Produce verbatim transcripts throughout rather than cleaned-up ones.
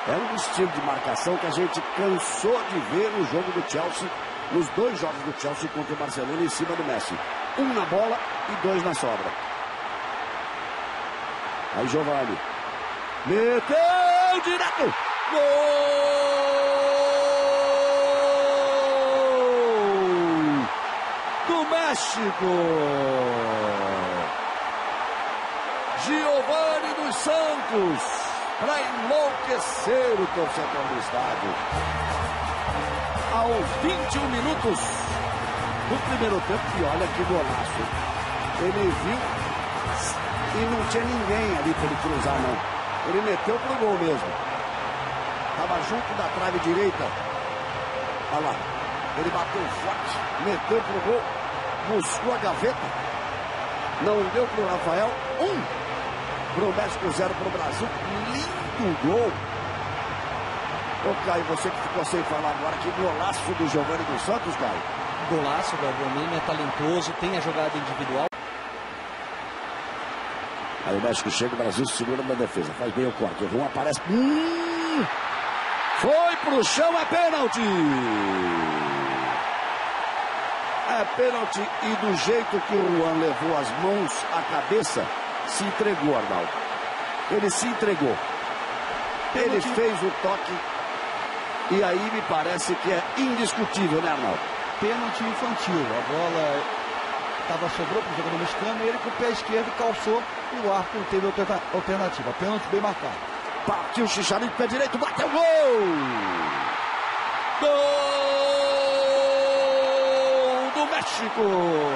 É um estilo de marcação que a gente cansou de ver no jogo do Chelsea, nos dois jogos do Chelsea contra o Barcelona em cima do Messi. Um na bola e dois na sobra. Aí Giovani. Meteu direto. Gol do México. Giovani dos Santos. Para enlouquecer o torcedor do estádio. Aos vinte e um minutos do primeiro tempo, e olha que golaço. Ele viu e não tinha ninguém ali para ele cruzar, não. Ele meteu pro gol mesmo. Estava junto da trave direita. Olha lá. Ele bateu forte, meteu pro gol, buscou a gaveta. Não deu pro Rafael. Um. Pro México, zero pro Brasil. Lindo gol. Ô, Caio, você que ficou sem falar agora, que golaço do Giovani dos Santos, Caio. Golaço, Galvão. O menino é talentoso, tem a jogada individual. Aí o México chega, o Brasil segura na defesa. Faz bem o corte. O Juan aparece. Hum, foi pro chão, é pênalti. É pênalti e do jeito que o Juan levou as mãos à cabeça, se entregou, Arnaldo. Ele se entregou. Ele fez o toque. E aí me parece que é indiscutível, né, Arnaldo? Pênalti infantil. A bola tava, sobrou para o jogador mexicano e ele com o pé esquerdo calçou e o árbitro não teve alternativa. Pênalti bem marcado. Partiu o Chicharito, pé direito, bateu gol! Gol do México!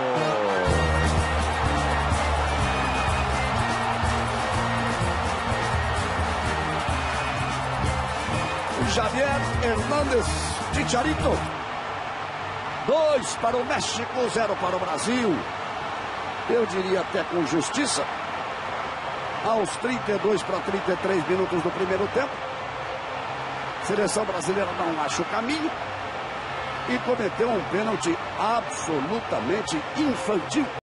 Javier Hernández, Chicharito. Dois para o México, zero para o Brasil. Eu diria até com justiça. Aos trinta e dois para trinta e três minutos do primeiro tempo. Seleção brasileira não acha o caminho. E cometeu um pênalti absolutamente infantil.